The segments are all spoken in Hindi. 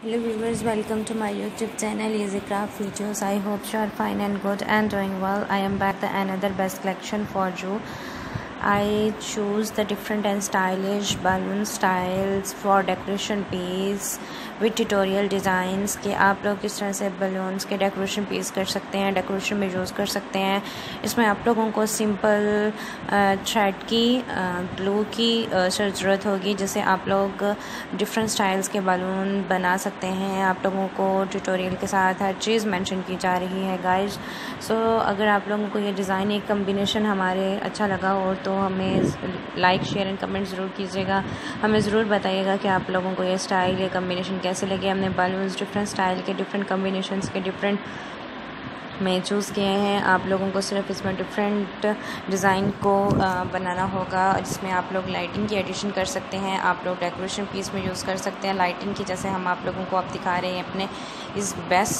Hello viewers, welcome to my YouTube channel Easy Craft Videos. I hope you are fine and good and doing well. I am back with another best collection for you. I choose the different and stylish balloon styles for decoration piece with tutorial designs कि आप लोग किस तरह से balloons के decoration piece कर सकते हैं, decoration में यूज़ कर सकते हैं। इसमें आप लोगों को simple thread की glue की ज़रूरत होगी, जिससे आप लोग different styles के balloon बना सकते हैं। आप लोगों को tutorial के साथ हर चीज़ mention की जा रही है guys। So अगर आप लोगों को ये डिज़ाइन एक combination हमारे अच्छा लगा हो तो हमें लाइक शेयर एंड कमेंट ज़रूर कीजिएगा। हमें ज़रूर बताइएगा कि आप लोगों को ये स्टाइल ये कम्बिनेशन कैसे लगे। हमने बालून्स डिफरेंट स्टाइल के डिफरेंट कम्बिनेशंस के डिफरेंट में चूज़ किए हैं। आप लोगों को सिर्फ इसमें डिफरेंट डिज़ाइन को बनाना होगा, जिसमें आप लोग लाइटिंग की एडिशन कर सकते हैं। आप लोग डेकोरेशन पीस में यूज़ कर सकते हैं लाइटिंग की, जैसे हम आप लोगों को अब दिखा रहे हैं अपने इस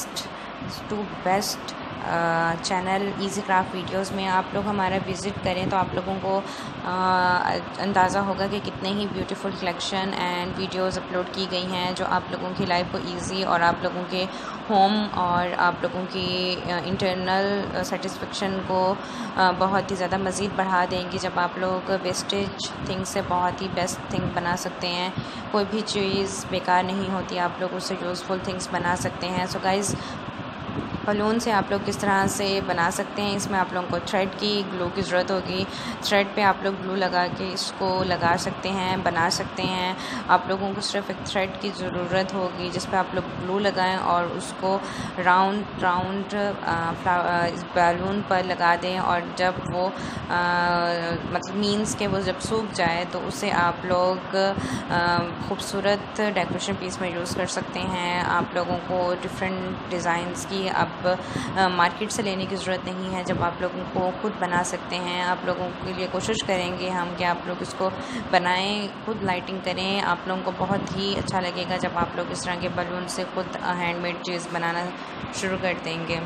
best channel easy craft videos में। आप लोग हमारा विज़िट करें तो आप लोगों को अंदाज़ा होगा कि कितने ही beautiful collection and videos upload की गई हैं, जो आप लोगों की लाइफ को इजी और आप लोगों के होम और आप लोगों की इंटरनल सेटिस्फेक्शन को बहुत ही ज़्यादा मज़ीद बढ़ा देंगी। जब आप लोग वेस्टेज थिंग से बहुत ही बेस्ट थिंग बना सकते हैं, कोई भी चीज़ बेकार नहीं होती, आप लोग उससे यूज़फुल थिंग्स बना सकते हैं। सो गाइज़, बलून से आप लोग किस तरह से बना सकते हैं, इसमें आप लोगों को थ्रेड की ग्लू की ज़रूरत होगी। थ्रेड पे आप लोग ग्लू लगा के इसको लगा सकते हैं, बना सकते हैं। आप लोगों को सिर्फ एक थ्रेड की ज़रूरत होगी जिस पे आप लोग ग्लू लगाएं और उसको राउंड बैलून पर लगा दें, और जब वो मतलब मीन्स के वो जब सूख जाए तो उसे आप लोग खूबसूरत डेकोरेशन पीस में यूज़ कर सकते हैं। आप लोगों को डिफरेंट डिज़ाइंस की अब मार्केट से लेने की ज़रूरत नहीं है, जब आप लोगों को खुद बना सकते हैं। आप लोगों के लिए कोशिश करेंगे हम कि आप लोग इसको बनाएं, खुद लाइटिंग करें। आप लोगों को बहुत ही अच्छा लगेगा जब आप लोग इस तरह के बलून से खुद हैंडमेड चीज़ बनाना शुरू कर देंगे।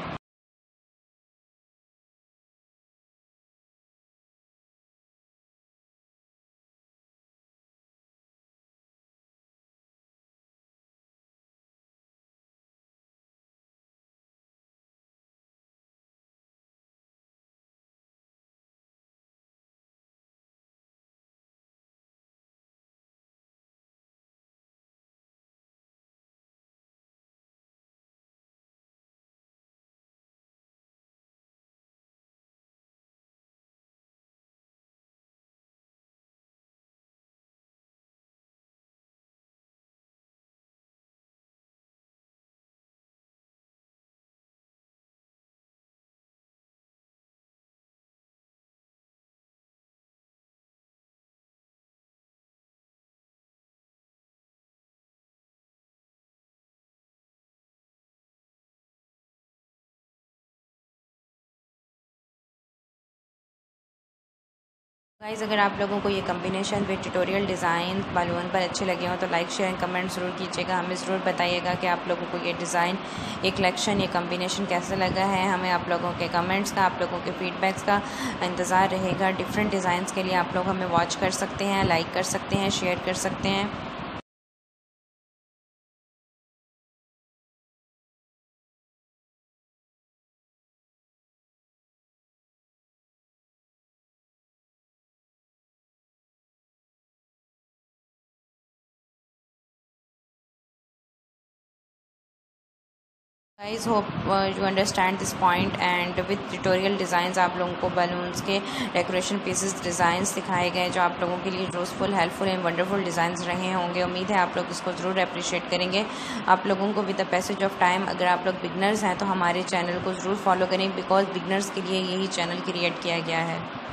गाइज़, अगर आप लोगों को ये combination with tutorial design balloon पर अच्छे लगे हों तो लाइक शेयर एंड कमेंट ज़रूर कीजिएगा। हमें ज़रूर बताइएगा कि आप लोगों को ये डिज़ाइन, ये कलेक्शन, ये कम्बिनेशन कैसे लगा है। हमें आप लोगों के कमेंट्स का, आप लोगों के फीडबैक्स का इंतज़ार रहेगा। डिफरेंट डिज़ाइंस के लिए आप लोग हमें वॉच कर सकते हैं, लाइक कर सकते हैं, शेयर कर सकते हैं। Guys, hope you understand this point and with tutorial designs आप लोगों को बलून्स के डेकोरेशन पीसेस डिज़ाइंस दिखाए गए, जो आप लोगों के लिए useful, helpful and wonderful designs रहे होंगे। उम्मीद है आप लोग इसको ज़रूर अप्रिशिएट करेंगे। आप लोगों को with the passage of time, अगर आप लोग बिगनर्स हैं तो हमारे चैनल को ज़रूर फॉलो करें, बिकॉज बिगनर्स के लिए यही चैनल क्रिएट किया गया है।